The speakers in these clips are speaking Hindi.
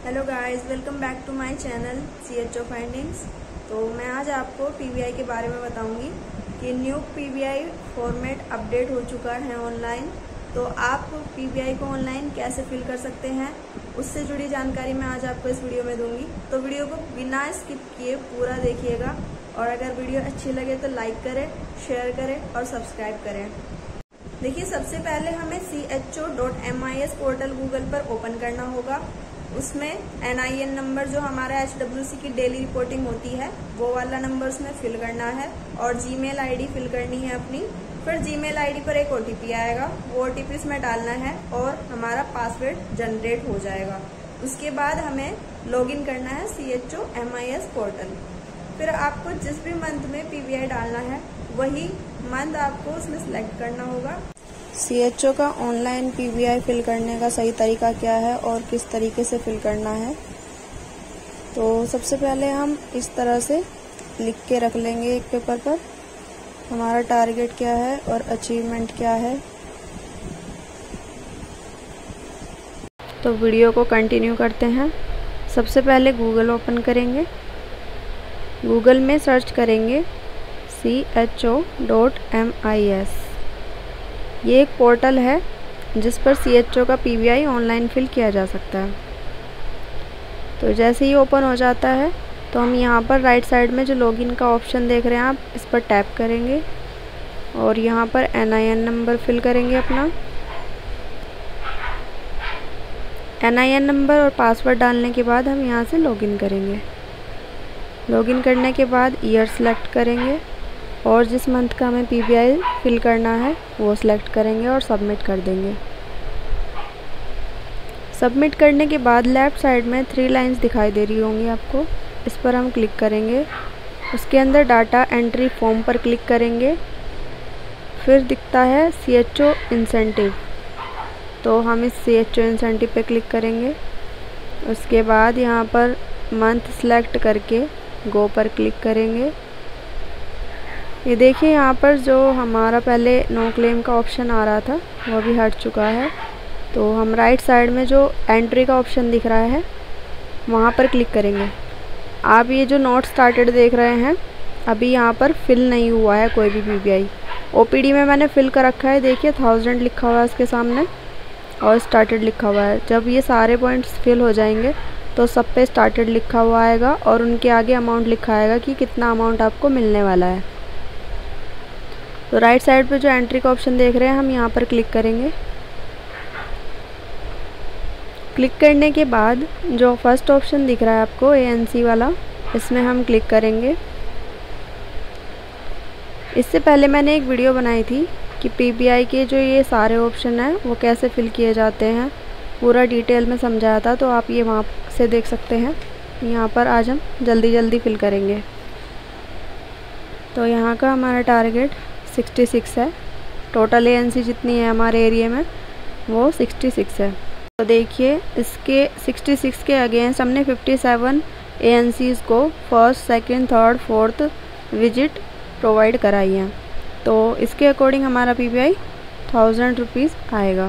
Hello guys, welcome back to my channel CHO findings. तो मैं आज आपको PBI के बारे में बताऊंगी कि न्यू PBI फॉर्मेट अपडेट हो चुका है ऑनलाइन। तो आप PBI को ऑनलाइन कैसे फिल कर सकते हैं, उससे जुड़ी जानकारी मैं आज आपको इस वीडियो में दूंगी। तो वीडियो को बिना स्किप किए पूरा देखिएगा और अगर वीडियो अच्छी लगे तो लाइक करें, शेयर करें और सब्सक्राइब करें। देखिए, सबसे पहले हमें CHO.MIS पोर्टल गूगल पर ओपन करना होगा। उसमें NIN नंबर जो हमारा HWC की डेली रिपोर्टिंग होती है वो वाला नंबर उसमें फिल करना है और जीमेल आईडी फिल करनी है अपनी। फिर जीमेल आईडी पर एक OTP आएगा, वो OTP इसमें डालना है और हमारा पासवर्ड जनरेट हो जाएगा। उसके बाद हमें लॉगिन करना है CHO.MIS पोर्टल। फिर आपको जिस भी मंथ में PBI डालना है वही मंथ आपको उसमें सिलेक्ट करना होगा। CHO का ऑनलाइन PBI फिल करने का सही तरीका क्या है और किस तरीके से फिल करना है, तो सबसे पहले हम इस तरह से लिख के रख लेंगे एक पेपर पर हमारा टारगेट क्या है और अचीवमेंट क्या है। तो वीडियो को कंटिन्यू करते हैं। सबसे पहले गूगल ओपन करेंगे, गूगल में सर्च करेंगे CHO.MIS। ये एक पोर्टल है जिस पर CHO का PBI ऑनलाइन फिल किया जा सकता है। तो जैसे ही ओपन हो जाता है तो हम यहाँ पर राइट साइड में जो लॉगिन का ऑप्शन देख रहे हैं आप इस पर टैप करेंगे और यहाँ पर NIN नंबर फिल करेंगे अपना। NIN नंबर और पासवर्ड डालने के बाद हम यहाँ से लॉगिन करेंगे। लॉगिन करने के बाद ईयर सेलेक्ट करेंगे और जिस मंथ का हमें PBI फिल करना है वो सिलेक्ट करेंगे और सबमिट कर देंगे। सबमिट करने के बाद लेफ़्ट साइड में 3 लाइंस दिखाई दे रही होंगी आपको, इस पर हम क्लिक करेंगे। उसके अंदर डाटा एंट्री फॉर्म पर क्लिक करेंगे। फिर दिखता है CHO इंसेंटिव, तो हम इस CHO इंसेंटिव पे क्लिक करेंगे। उसके बाद यहाँ पर मंथ सेलेक्ट करके गो पर क्लिक करेंगे। ये देखिए, यहाँ पर जो हमारा पहले नो क्लेम का ऑप्शन आ रहा था वो भी हट चुका है। तो हम राइट साइड में जो एंट्री का ऑप्शन दिख रहा है वहाँ पर क्लिक करेंगे। आप ये जो नॉट स्टार्टेड देख रहे हैं, अभी यहाँ पर फिल नहीं हुआ है कोई भी PBI। OPD में मैंने फिल कर रखा है, देखिए 1000 लिखा हुआ है उसके सामने और स्टार्टेड लिखा हुआ है। जब ये सारे पॉइंट्स फिल हो जाएंगे तो सब पे स्टार्टेड लिखा हुआ आएगा और उनके आगे अमाउंट लिखा आएगा कि कितना अमाउंट आपको मिलने वाला है। तो राइट साइड पे जो एंट्री का ऑप्शन देख रहे हैं हम यहाँ पर क्लिक करेंगे। क्लिक करने के बाद जो फर्स्ट ऑप्शन दिख रहा है आपको ANC वाला, इसमें हम क्लिक करेंगे। इससे पहले मैंने एक वीडियो बनाई थी कि PBI के जो ये सारे ऑप्शन हैं वो कैसे फिल किए जाते हैं, पूरा डिटेल में समझाया था, तो आप ये वहाँ से देख सकते हैं। यहाँ पर आज हम जल्दी फिल करेंगे। तो यहाँ का हमारा टारगेट 66 है। टोटल ANC जितनी है हमारे एरिया में वो 66 है। तो देखिए, इसके 66 के अगेंस्ट हमने 57 ANCs को first, second, third, fourth visit provide कराई है। तो इसके अकॉर्डिंग हमारा PBI 1000 रुपीज़ आएगा।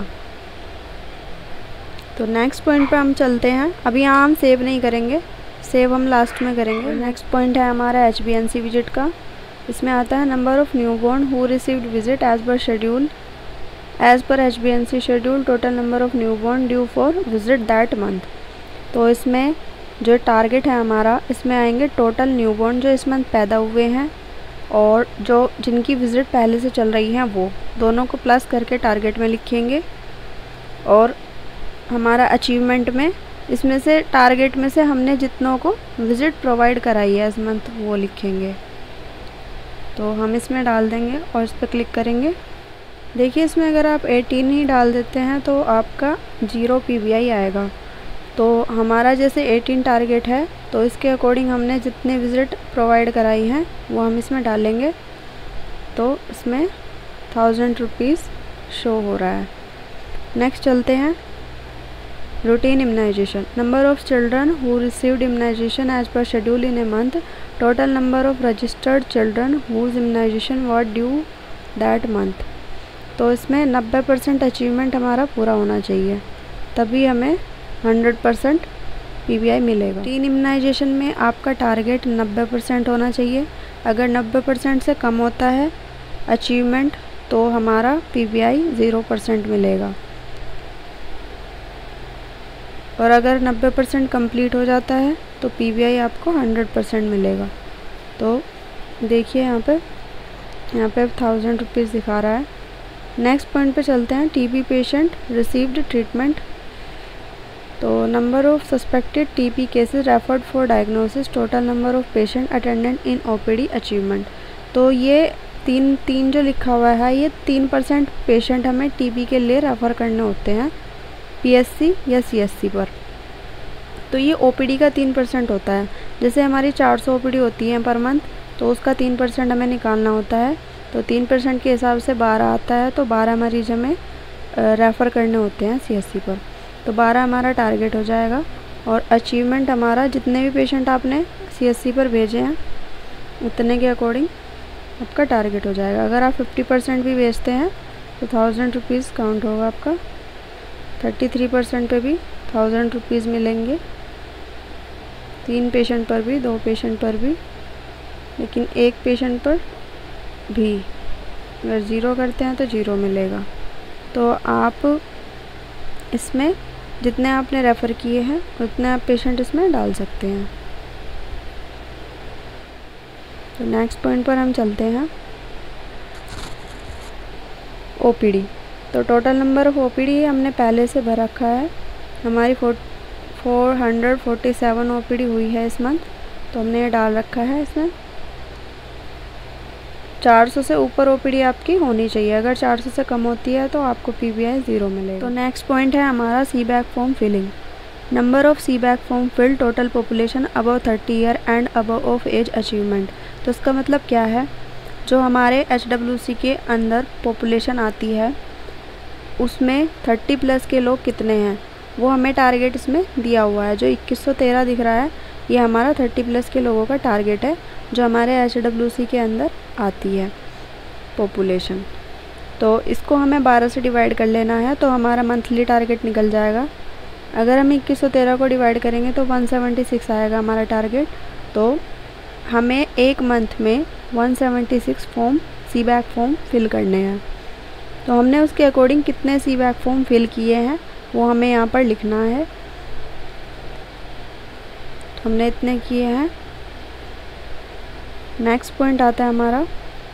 तो नेक्स्ट पॉइंट पे हम चलते हैं। अभी यहाँ हम सेव नहीं करेंगे, सेव हम लास्ट में करेंगे। नेक्स्ट पॉइंट है हमारा HBNC विजिट का। इसमें आता है number of newborn who received visit as per schedule. As per HBNC schedule total number of newborn due for visit that month. तो इसमें जो टारगेट है हमारा, इसमें आएंगे टोटल न्यूबॉर्न जो इस मंथ पैदा हुए हैं और जो जिनकी विज़िट पहले से चल रही हैं वो दोनों को प्लस करके टारगेट में लिखेंगे। और हमारा अचीवमेंट में इसमें से टारगेट में से हमने जितनों को विज़िट प्रोवाइड कराई है इस मंथ वो लिखेंगे। तो हम इसमें डाल देंगे और इस पर क्लिक करेंगे। देखिए, इसमें अगर आप 18 ही डाल देते हैं तो आपका 0 PBI आएगा। तो हमारा जैसे 18 टारगेट है तो इसके अकॉर्डिंग हमने जितने विज़िट प्रोवाइड कराई हैं वो हम इसमें डालेंगे। तो इसमें 1000 रुपीज़ शो हो रहा है। नेक्स्ट चलते हैं, routine immunisation. Number of children who received immunisation as per schedule in a month. Total number of registered children whose immunisation was due that month. तो इसमें 90% अचीवमेंट हमारा पूरा होना चाहिए, तभी हमें 100% PVI मिलेगा। टीन इम्यूनाइजेशन में आपका टारगेट 90% होना चाहिए। अगर 90% से कम होता है अचीवमेंट तो हमारा PVI 0% मिलेगा, और अगर 90% कंप्लीट हो जाता है तो PVI आपको 100% मिलेगा। तो देखिए यहाँ पे 1000 रुपीज़ दिखा रहा है। नेक्स्ट पॉइंट पे चलते हैं। TB patient received treatment. तो number of suspected TB cases referred for diagnosis, total number of patient attendant in OPD achievement. तो ये तीन जो लिखा हुआ है, ये 3% पेशेंट हमें TB के लिए रेफ़र करने होते हैं PSC या CSC पर। तो ये OPD का 3% होता है। जैसे हमारी 400 OPD होती है पर मंथ, तो उसका 3% हमें निकालना होता है। तो 3% के हिसाब से 12 आता है, तो 12 मरीज हमें रेफ़र करने होते हैं CSC पर। तो 12 हमारा टारगेट हो जाएगा। और अचीवमेंट हमारा जितने भी पेशेंट आपने CSC पर भेजे हैं उतने के अकॉर्डिंग आपका टारगेट हो जाएगा। अगर आप 50% भी भेजते हैं तो 1000 रुपीज़ काउंट होगा आपका। 33% पे भी 1000 रुपीज़ मिलेंगे, 3 पेशेंट पर भी, 2 पेशेंट पर भी, लेकिन 1 पेशेंट पर भी अगर 0 करते हैं तो 0 मिलेगा। तो आप इसमें जितने आपने रेफ़र किए हैं उतने आप पेशेंट इसमें डाल सकते हैं। तो नेक्स्ट पॉइंट पर हम चलते हैं। OPD। तो टोटल नंबर ऑफ OPD हमने पहले से भर रखा है। हमारी 447 OPD हुई है इस मंथ, तो हमने ये डाल रखा है। इसमें 400 से ऊपर OPD आपकी होनी चाहिए। अगर 400 से कम होती है तो आपको PVI 0 मिलेगा। तो नेक्स्ट पॉइंट है हमारा CBAC form filling. Number of CBAC form fill, total population above 30 year and above of age achievement. तो इसका मतलब क्या है, जो हमारे HWC के अंदर पॉपुलेशन आती है उसमें 30 प्लस के लोग कितने हैं वो हमें टारगेट इसमें दिया हुआ है। जो 2113 दिख रहा है ये हमारा 30 प्लस के लोगों का टारगेट है जो हमारे HWC के अंदर आती है पॉपुलेशन। तो इसको हमें 12 से डिवाइड कर लेना है, तो हमारा मंथली टारगेट निकल जाएगा। अगर हम 2113 को डिवाइड करेंगे तो 176 आएगा हमारा टारगेट। तो हमें एक मंथ में 176 फॉर्म CBAC फॉर्म फिल करने हैं। तो हमने उसके अकॉर्डिंग कितने CBAC फॉर्म फिल किए हैं वो हमें यहाँ पर लिखना है। तो हमने इतने किए हैं। नेक्स्ट पॉइंट आता है हमारा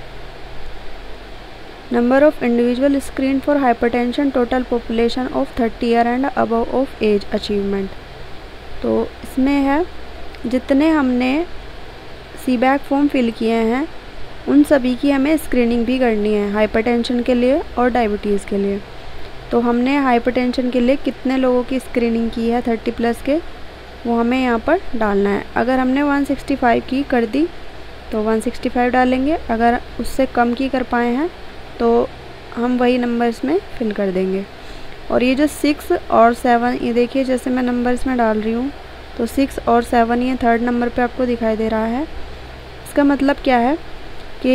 number of individual screen for hypertension, total population of 30 year and above of age achievement. तो इसमें है जितने हमने CBAC फॉर्म फिल किए हैं उन सभी की हमें स्क्रीनिंग भी करनी है हाइपरटेंशन के लिए और डायबिटीज़ के लिए। तो हमने हाइपरटेंशन के लिए कितने लोगों की स्क्रीनिंग की है 30 प्लस के वो हमें यहाँ पर डालना है। अगर हमने 165 की कर दी तो 165 डालेंगे, अगर उससे कम की कर पाए हैं तो हम वही नंबर इसमें फिल कर देंगे। और ये जो 6 और 7 ये देखिए जैसे मैं नंबर इसमें डाल रही हूँ तो 6 और 7 ये थर्ड नंबर पे आपको दिखाई दे रहा है। इसका मतलब क्या है कि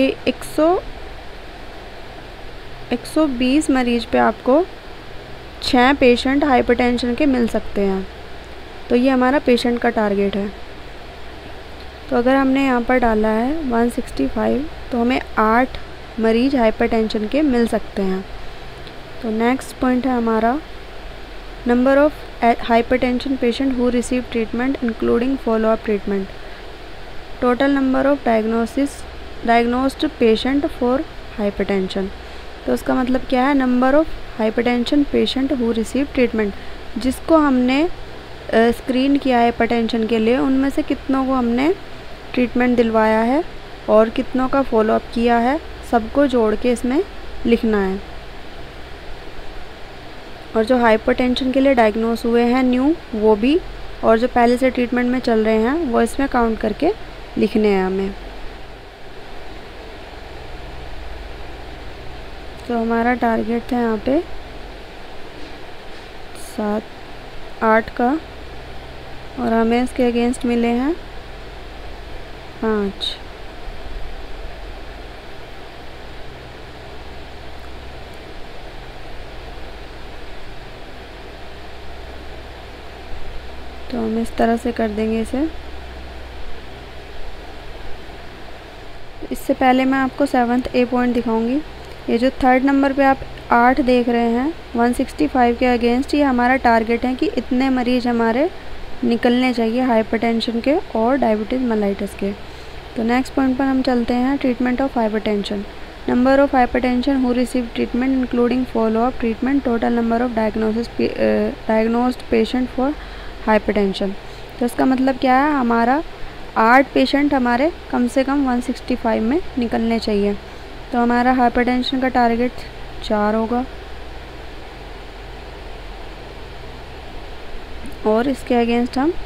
120 मरीज पे आपको 6 पेशेंट हाइपरटेंशन के मिल सकते हैं। तो ये हमारा पेशेंट का टारगेट है। तो अगर हमने यहाँ पर डाला है 165 तो हमें 8 मरीज हाइपरटेंशन के मिल सकते हैं। तो नेक्स्ट पॉइंट है हमारा number of hypertension patient who receive treatment including follow up treatment, total number of diagnosed patient for hypertension. तो उसका मतलब क्या है, number of hypertension patient who receive treatment, जिसको हमने स्क्रीन किया है हाइपरटेंशन के लिए उनमें से कितनों को हमने ट्रीटमेंट दिलवाया है और कितनों का फॉलोअप किया है, सबको जोड़ के इसमें लिखना है। और जो हाइपरटेंशन के लिए डायग्नोस हुए हैं न्यू वो भी, और जो पहले से ट्रीटमेंट में चल रहे हैं वो इसमें काउंट करके लिखने हैं हमें। तो हमारा टारगेट था यहाँ पे 7-8 का और हमें इसके अगेंस्ट मिले हैं 5। तो हम इस तरह से कर देंगे इसे। इससे पहले मैं आपको 7th A पॉइंट दिखाऊंगी। ये जो 3rd नंबर पे आप 8 देख रहे हैं 165 के अगेंस्ट, ये हमारा टारगेट है कि इतने मरीज हमारे निकलने चाहिए हाइपरटेंशन के और डायबिटीज़ मेलाइटस के। तो नेक्स्ट पॉइंट पर हम चलते हैं, treatment of hypertension. Number of hypertension who receive treatment including follow up treatment, total number of diagnosed patient for hypertension. तो इसका मतलब क्या है, हमारा 8 पेशेंट हमारे कम से कम 165 में निकलने चाहिए। तो हमारा हाइपरटेंशन का टारगेट 4 होगा और इसके अगेंस्ट हम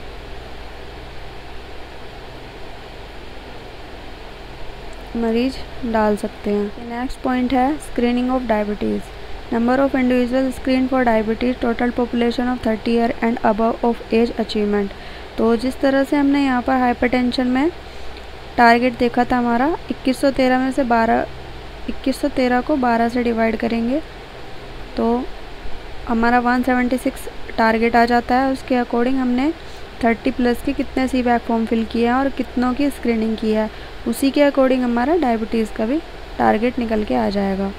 मरीज डाल सकते हैं। नेक्स्ट पॉइंट है screening of diabetes. Number of individual screen for diabetes, total population of 30 year and above of age achievement. तो जिस तरह से हमने यहाँ पर हाइपरटेंशन में टारगेट देखा था हमारा 2113 में से 2113 को 12 से डिवाइड करेंगे तो हमारा 176 टारगेट आ जाता है। उसके अकॉर्डिंग हमने 30 प्लस के कितने CVAC फॉर्म फिल किए हैं और कितनों की स्क्रीनिंग की है, उसी के अकॉर्डिंग हमारा डायबिटीज़ का भी टारगेट निकल के आ जाएगा।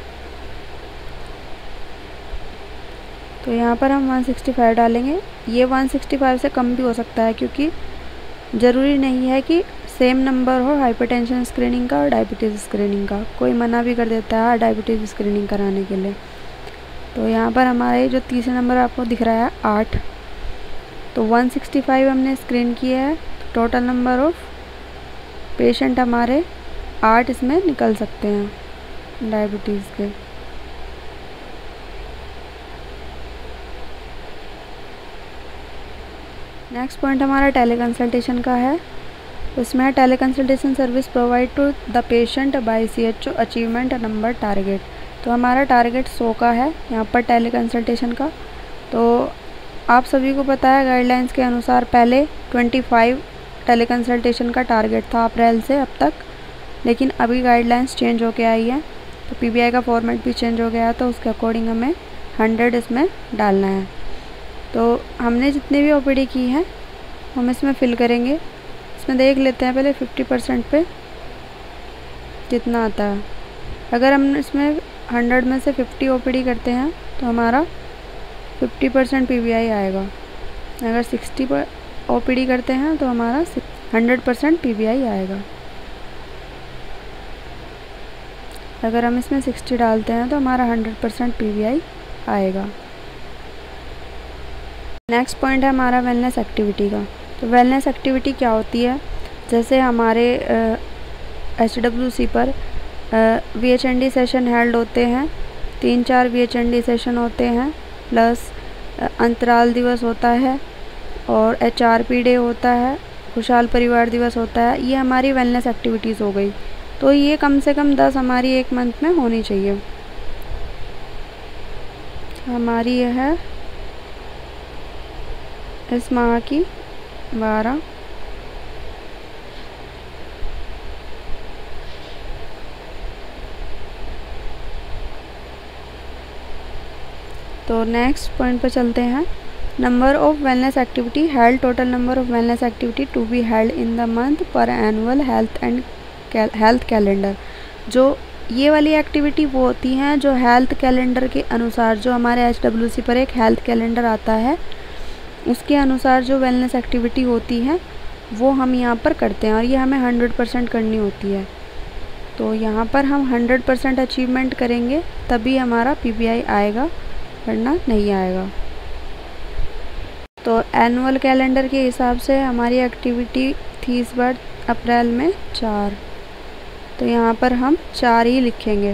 तो यहाँ पर हम 165 डालेंगे। ये 165 से कम भी हो सकता है क्योंकि ज़रूरी नहीं है कि सेम नंबर हो हाइपरटेंशन स्क्रीनिंग का और डायबिटीज़ स्क्रीनिंग का। कोई मना भी कर देता है डायबिटीज़ स्क्रीनिंग कराने के लिए। तो यहाँ पर हमारे जो तीसरा नंबर आपको दिख रहा है 8, तो 165 हमने स्क्रीन किया है। तो टोटल नंबर ऑफ पेशेंट हमारे 8 इसमें निकल सकते हैं डायबिटीज़ के। नेक्स्ट पॉइंट हमारा टेली कंसल्टेशन का है। इसमें tele consultation service provide to the patient by CHO achievement number target. तो हमारा टारगेट 100 का है यहाँ पर टेली कंसल्टेशन का। तो आप सभी को पता है गाइडलाइंस के अनुसार पहले 25 टेली कंसल्टेशन का टारगेट था अप्रैल से अब तक, लेकिन अभी गाइडलाइंस चेंज होके आई है तो PBI का फॉर्मेट भी चेंज हो गया है, तो उसके अकॉर्डिंग हमें 100 इसमें डालना है। तो हमने जितने भी OPD की हैं हम इसमें फ़िल करेंगे। इसमें देख लेते हैं पहले 50% पे कितना आता है। अगर हम इसमें 100 में से 50 OPD करते हैं तो हमारा 50% PBI आएगा। अगर 60 पर OPD करते हैं तो हमारा 100% PBI आएगा। अगर हम इसमें 60 डालते हैं तो हमारा 100% PBI आएगा। नेक्स्ट पॉइंट है हमारा वेलनेस एक्टिविटी का। तो वेलनेस एक्टिविटी क्या होती है, जैसे हमारे HWC पर VHND सेशन हेल्ड होते हैं, 3-4 VHND सेशन होते हैं, प्लस अंतराल दिवस होता है और HRP डे होता है, खुशहाल परिवार दिवस होता है। ये हमारी वेलनेस एक्टिविटीज़ हो गई। तो ये कम से कम 10 हमारी एक मंथ में होनी चाहिए। हमारी यह है इस माह की 12। तो नेक्स्ट पॉइंट पर चलते हैं। Number of wellness activity held, total number of wellness activity to be held in the month पर एनुअल हेल्थ कैलेंडर। जो ये वाली एक्टिविटी वो होती हैं जो हेल्थ कैलेंडर के अनुसार, जो हमारे HWC पर एक हेल्थ कैलेंडर आता है उसके अनुसार जो वेलनेस एक्टिविटी होती है वो हम यहाँ पर करते हैं और ये हमें 100% करनी होती है। तो यहाँ पर हम 100% अचीवमेंट करेंगे तभी हमारा PBI आएगा, वरना नहीं आएगा। तो एनुअल कैलेंडर के हिसाब से हमारी एक्टिविटी थी इस बार अप्रैल में 4, तो यहाँ पर हम 4 ही लिखेंगे।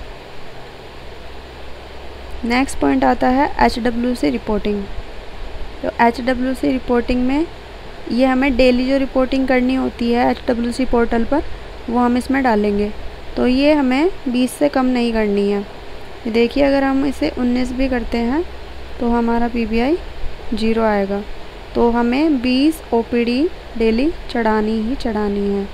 नेक्स्ट पॉइंट आता है HWC रिपोर्टिंग। तो HWC रिपोर्टिंग में ये हमें डेली जो रिपोर्टिंग करनी होती है HWC पोर्टल पर वो हम इसमें डालेंगे। तो ये हमें 20 से कम नहीं करनी है। देखिए अगर हम इसे 19 भी करते हैं तो हमारा PBI 0 आएगा। तो हमें 20 OPD डेली चढ़ानी ही चढ़ानी है।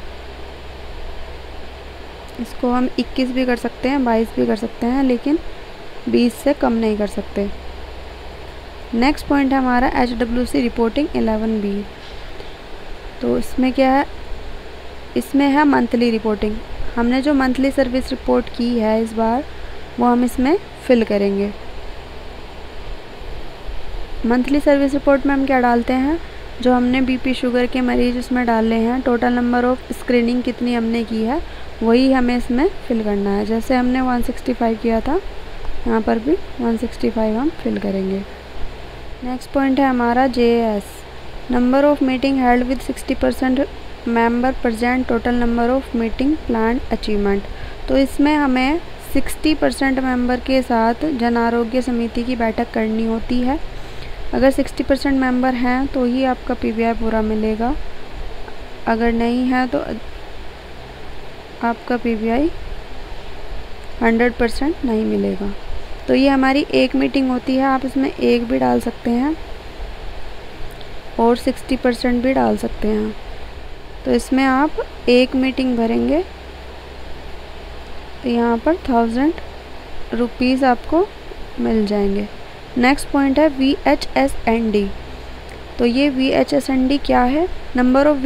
इसको हम 21 भी कर सकते हैं, 22 भी कर सकते हैं, लेकिन 20 से कम नहीं कर सकते। नेक्स्ट पॉइंट है हमारा HWC रिपोर्टिंग 11B। तो इसमें क्या है, इसमें है मंथली रिपोर्टिंग। हमने जो मंथली सर्विस रिपोर्ट की है इस बार, वो हम इसमें फिल करेंगे। मंथली सर्विस रिपोर्ट में हम क्या डालते हैं, जो हमने BP शुगर के मरीज इसमें डाले हैं, टोटल नंबर ऑफ स्क्रीनिंग कितनी हमने की है, वही हमें इसमें फिल करना है। जैसे हमने 165 किया था, यहाँ पर भी 165 हम फिल करेंगे। नेक्स्ट पॉइंट है हमारा JAS, number of meeting held with 60% member present, total number of meeting plan achievement. तो इसमें हमें 60% मेंबर के साथ जन आरोग्य समिति की बैठक करनी होती है। अगर 60% मेंबर हैं तो ही आपका PBI पूरा मिलेगा, अगर नहीं है तो आपका PBI 100% नहीं मिलेगा। तो ये हमारी एक मीटिंग होती है, आप इसमें एक भी डाल सकते हैं और 60% भी डाल सकते हैं। तो इसमें आप एक मीटिंग भरेंगे तो यहाँ पर 1000 रुपीज़ आपको मिल जाएंगे। नेक्स्ट पॉइंट है VHSND। तो ये VHSND क्या है, number of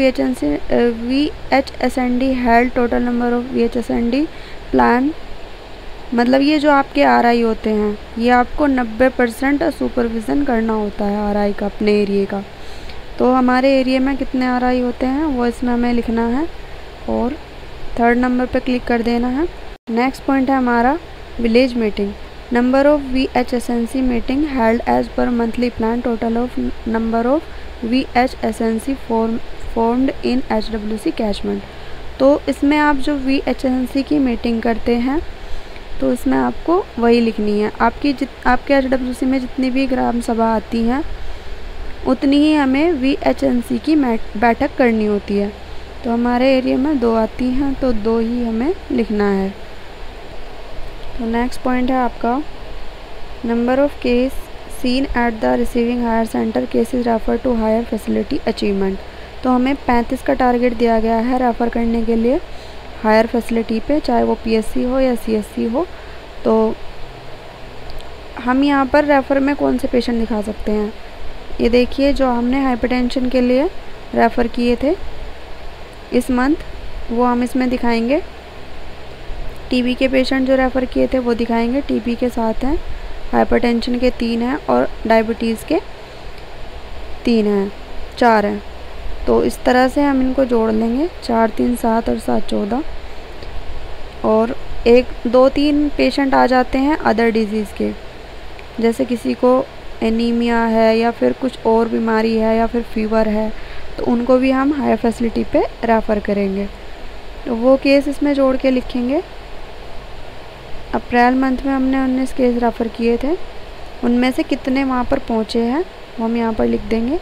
VHSND held, total number of VHSND plan. मतलब ये जो आपके RI होते हैं, ये आपको 90% सुपरविज़न करना होता है RI का, अपने एरिए का। तो हमारे एरिया में कितने RI होते हैं वो इसमें हमें लिखना है और 3rd नंबर पर क्लिक कर देना है। नेक्स्ट पॉइंट है हमारा village meeting, number of VHSNC meeting held as per monthly plan, total of number of VHSNC formed in HWC catchment. तो इसमें आप जो VHSNC की मीटिंग करते हैं तो इसमें आपको वही लिखनी है। आपके HWC में जितनी भी ग्राम सभा आती हैं उतनी ही हमें VHSNC की बैठक करनी होती है। तो हमारे एरिया में 2 आती हैं तो 2 ही हमें लिखना है। तो नेक्स्ट पॉइंट है आपका number of case seen at the receiving higher centre, cases refer to higher facility achievement. तो हमें 35 का टारगेट दिया गया है रेफ़र करने के लिए हायर फैसिलिटी पे, चाहे वो PSC हो या CSC हो। तो हम यहाँ पर रेफ़र में कौन से पेशेंट दिखा सकते हैं, ये देखिए जो हमने हाइपरटेंशन के लिए रेफ़र किए थे इस मंथ, वो हम इसमें दिखाएंगे। TB के पेशेंट जो रेफ़र किए थे वो दिखाएंगे, TB के साथ हैं, हाइपरटेंशन के 3 हैं और डायबिटीज़ के 3 हैं, 4 हैं। तो इस तरह से हम इनको जोड़ लेंगे, 4 3 7 और 7 14। और 1 2 3 पेशेंट आ जाते हैं अदर डिजीज़ के, जैसे किसी को एनीमिया है या फिर कुछ और बीमारी है या फिर फीवर है, तो उनको भी हम हायर फैसिलिटी पे रेफ़र करेंगे। तो वो केस इसमें जोड़ के लिखेंगे। अप्रैल मंथ में हमने 19 केस रेफ़र किए थे, उनमें से कितने वहाँ पर पहुँचे हैं वो हम यहाँ पर लिख देंगे।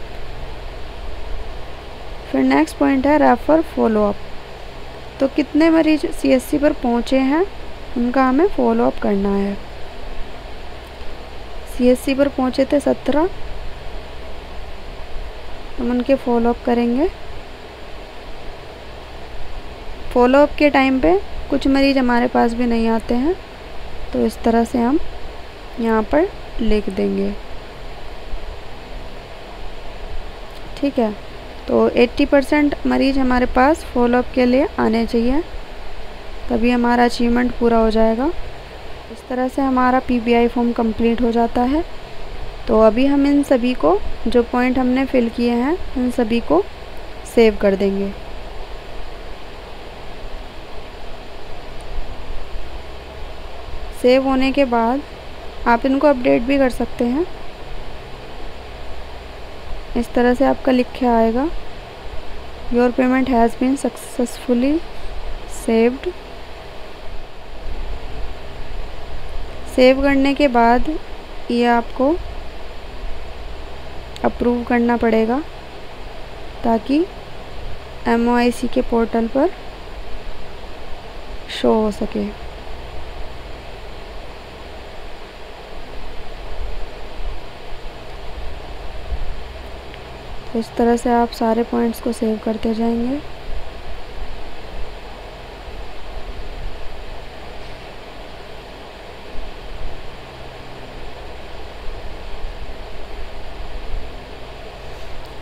फिर नेक्स्ट पॉइंट है रेफ़र फॉलोअप। तो कितने मरीज CSC पर पहुँचे हैं उनका हमें फॉलोअप करना है। CSC पर पहुँचे थे 17, हम उनके फॉलोअप करेंगे। फॉलोअप के टाइम पे कुछ मरीज हमारे पास भी नहीं आते हैं, तो इस तरह से हम यहाँ पर लिख देंगे। ठीक है, तो 80% मरीज हमारे पास फॉलोअप के लिए आने चाहिए, तभी हमारा अचीवमेंट पूरा हो जाएगा। इस तरह से हमारा PBI फॉर्म कंप्लीट हो जाता है। तो अभी हम इन सभी को, जो पॉइंट हमने फिल किए हैं, इन सभी को सेव कर देंगे। सेव होने के बाद आप इनको अपडेट भी कर सकते हैं। इस तरह से आपका लिख के आएगा, your payment has been successfully saved. Save करने के बाद ये आपको अप्रूव करना पड़ेगा ताकि MOIC के पोर्टल पर शो हो सके। तो इस तरह से आप सारे पॉइंट्स को सेव करते जाएंगे।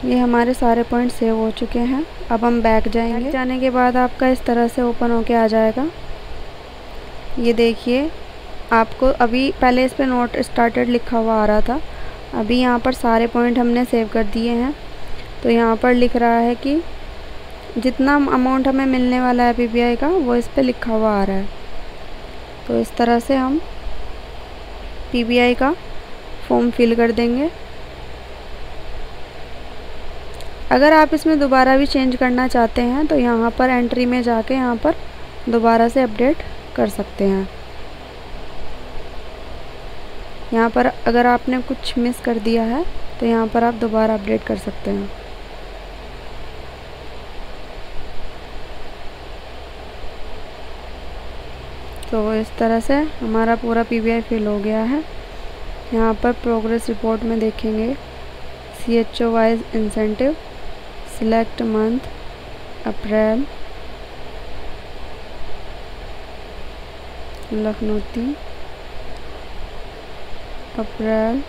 ये हमारे सारे पॉइंट सेव हो चुके हैं। अब हम बैक जाएंगे। बैक जाने के बाद आपका इस तरह से ओपन होके आ जाएगा। ये देखिए, आपको अभी पहले इस पे नोट स्टार्टेड लिखा हुआ आ रहा था, अभी यहाँ पर सारे पॉइंट हमने सेव कर दिए हैं। तो यहाँ पर लिख रहा है कि जितना अमाउंट हमें मिलने वाला है PBI का वो इस पे लिखा हुआ आ रहा है। तो इस तरह से हम PBI का फॉर्म फिल कर देंगे। अगर आप इसमें दोबारा भी चेंज करना चाहते हैं तो यहाँ पर एंट्री में जाके यहाँ पर दोबारा से अपडेट कर सकते हैं। यहाँ पर अगर आपने कुछ मिस कर दिया है तो यहाँ पर आप दोबारा अपडेट कर सकते हैं। तो इस तरह से हमारा पूरा PBI फिल हो गया है। यहाँ पर प्रोग्रेस रिपोर्ट में देखेंगे CHO wise incentive, select month, April, लखनौती, अप्रैल,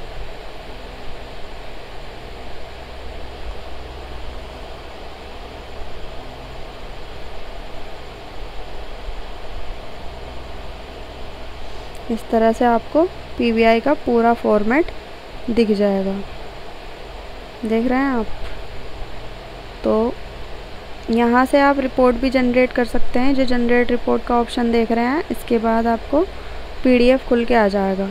इस तरह से आपको PBI का पूरा फॉर्मेट दिख जाएगा। देख रहे हैं आप। तो यहाँ से आप रिपोर्ट भी जनरेट कर सकते हैं। जो जनरेट रिपोर्ट का ऑप्शन देख रहे हैं, इसके बाद आपको PDF खुल के आ जाएगा।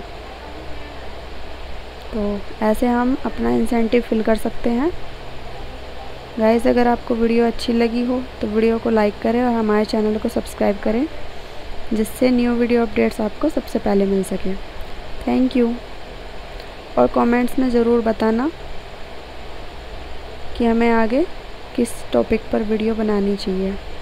तो ऐसे हम अपना इंसेंटिव फिल कर सकते हैं। गाइस, अगर आपको वीडियो अच्छी लगी हो तो वीडियो को लाइक करें और हमारे चैनल को सब्सक्राइब करें, जिससे न्यू वीडियो अपडेट्स आपको सबसे पहले मिल सके। Thank you. और कमेंट्स में ज़रूर बताना कि हमें आगे किस टॉपिक पर वीडियो बनानी चाहिए।